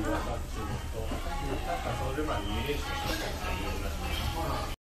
岩田っていうのと、なんかそれまで2練習したりとかいうらしい。